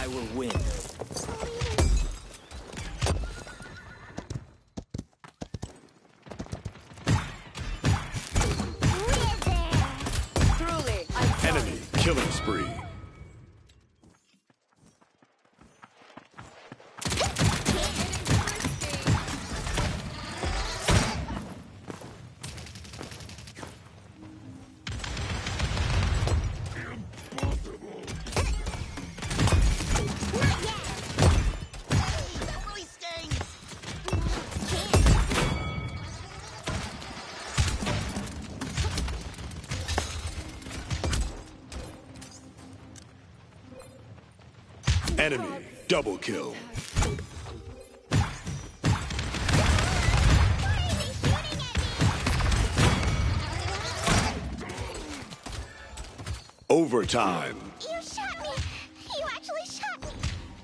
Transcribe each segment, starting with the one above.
will win. Truly, Enemy killing spree. Enemy double kill. Overtime. You shot me! You actually shot me!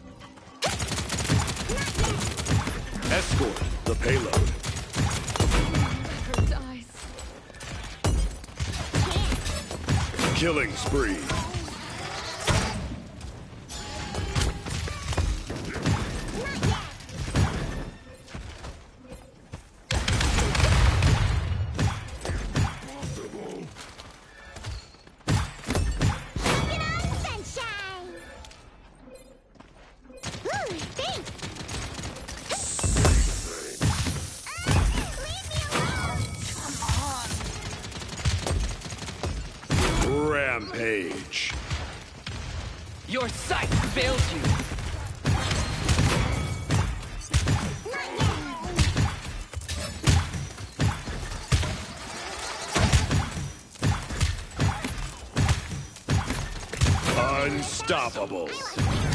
Escort the payload. Killing spree. Rampage. Your sight fails you. Unstoppable.